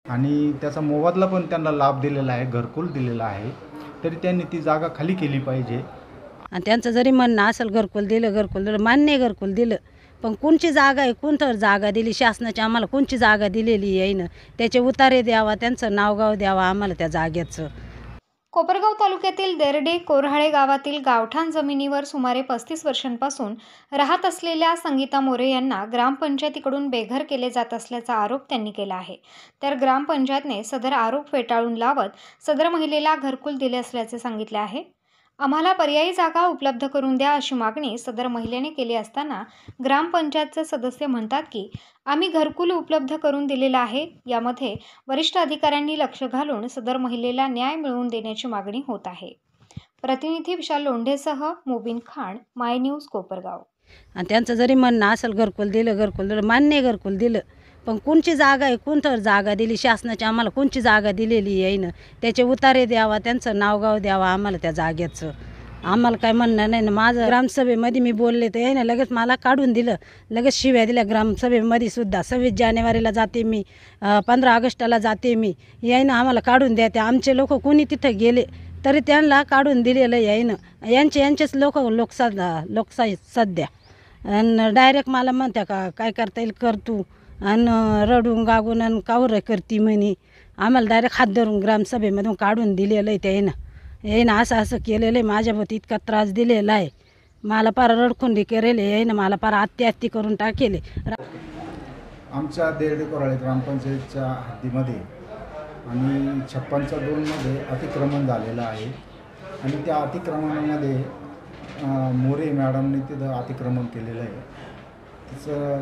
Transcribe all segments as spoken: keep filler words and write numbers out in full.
आणि त्याचा मोबदला पण त्यांना लाभ दिलेला आहे, घरकुल दिलेला आहे. तरी त्यांनी ती जागा खाली केली पाहिजे. आणि त्यांचं जरी म्हणणं असेल घरकुल दिलं घरकुल दिलं मान्य आहे घरकुल दिलं, पण कोणची जागा आहे, कोणतं जागा दिली शासनाची, आम्हाला कोणची जागा दिलेली आहे ना, त्याचे उतारे द्यावा, त्यांचं नावगाव द्यावा आम्हाला त्या जागेचं. कोपरगाव तालुक्यातील देरडे कोऱ्हाळे गावातील गावठाण जमिनीवर सुमारे पस्तीस वर्षांपासून राहत असलेल्या संगीता मोरे यांना ग्रामपंचायतीकडून बेघर केले जात असल्याचा आरोप त्यांनी केला आहे. तर ग्रामपंचायतने सदर आरोप फेटाळून लावत सदर महिलेला घरकुल दिले असल्याचे सांगितले आहे. आम्हाला पर्यायी जागा उपलब्ध करून द्या अशी मागणी सदर महिलेने केली असताना ग्रामपंचायतचे सदस्य म्हणतात की आम्ही घरकुल उपलब्ध करून दिलेलं आहे. यामध्ये वरिष्ठ अधिकाऱ्यांनी लक्ष घालून सदर महिलेला न्याय मिळवून देण्याची मागणी होत आहे. प्रतिनिधी विशाल लोंढेसह मुबीन खान, माय न्यूज, कोपरगाव. आणि त्यांचं जरी म्हणणं असेल घरकुल दिलं घरकुल दिलं मान्य आहे घरकुल दिलं, पण कोणची जागा आहे, कोणतं जागा दिली शासनाची, आम्हाला कोणची जागा दिलेली आहे ना, त्याचे उतारे द्यावा, त्यांचं नावगाव द्यावा आम्हाला त्या जागेचं. आम्हाला काय म्हणणं नाही ना. माझं ग्रामसभेमध्ये मी बोलले तर यायनं लगेच मला काढून दिलं, लगेच शिव्या दिल्या ग्रामसभेमध्ये सुद्धा. सव्वीस जानेवारीला जाते मी, पंधरा ऑगस्टला जाते मी, यायनं आम्हाला काढून द्या. त्या आमचे लोक कोणी तिथं गेले तरी त्यांना काढून दिलेलं यायनं. यांचे यांचेच लोक लोकसा लोकशाही सध्या. आणि डायरेक्ट मला म्हणत्या का काय करता येईल कर तू, आणि रडून गागून आणि कावर करती म्हणे. आम्हाला डायरेक्ट हात धरून ग्रामसभेमधून काढून दिलेलं आहे त्यानं. यायनं असं असं केलेलं आहे, माझ्याभोवती इतका त्रास दिलेला आहे, मला पार रडखुंडी करेल यायनं, मला पार आत्ती आत्ती करून टाकेले. आमच्या देरडे कोराळे ग्रामपंचायतच्या हद्दीमध्ये आणि छप्पनच्या दोनमध्ये अतिक्रमण झालेलं आहे. आणि त्या अतिक्रमणामध्ये मोरे मॅडमने तिथं अतिक्रमण केलेलं आहे. तिचं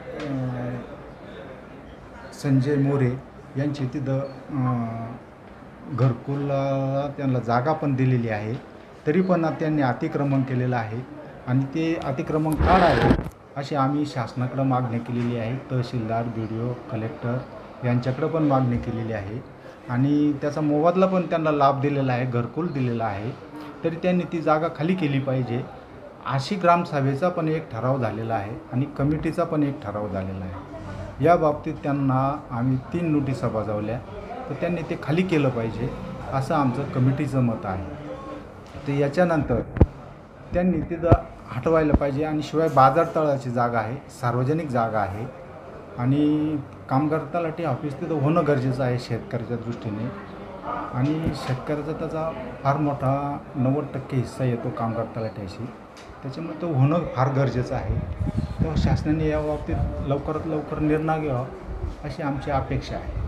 संजय मोरे यांची तिथं घरकुलाला त्यांना जागा पण दिलेली आहे, तरी पण त्यांनी अतिक्रमण केलेलं आहे. आणि ते अतिक्रमण काढावे अशी आम्ही शासनाकडं मागणी केलेली आहे. तहसीलदार, बी डी ओ, कलेक्टर यांच्याकडं पण मागणी केलेली आहे. आणि त्याचा मोबदला पण त्यांना लाभ दिलेला आहे, घरकुल दिलेला आहे. तरी त्यांनी ती जागा खाली केली पाहिजे अशी ग्रामसभेचा पण एक ठराव झालेला आहे आणि कमिटीचा पण एक ठराव झालेला आहे. या बाबतीत त्यांना आम्ही तीन नोटिसा बजावल्या, तर त्यांनी ते खाली केलं पाहिजे असं आमचं कमिटीचं मत आहे. तर याच्यानंतर त्यांनी तिथं हटवायला पाहिजे. आणि शिवाय बाजार तळाची जागा आहे, सार्वजनिक जागा आहे आणि कामगार तलाठी ऑफिस तिथं होणं गरजेचं आहे शेतकऱ्याच्या दृष्टीने. आणि शेतकऱ्याचा त्याचा फार मोठा नव्वद टक्के हिस्सा येतो कामगार तलाठ्याशी, त्याच्यामुळे तो होणं फार गरजेचं आहे. तर शासनाने या बाबतीत लवकरात लवकर निर्णय घ्यावा अशी आमची अपेक्षा आहे.